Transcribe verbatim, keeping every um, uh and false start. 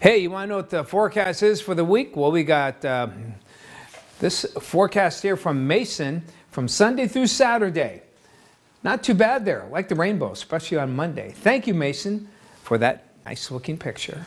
Hey, you want to know what the forecast is for the week? Well, we got uh, this forecast here from Mason from Sunday through Saturday. Not too bad there. I like the rainbow, especially on Monday. Thank you, Mason, for that nice looking picture.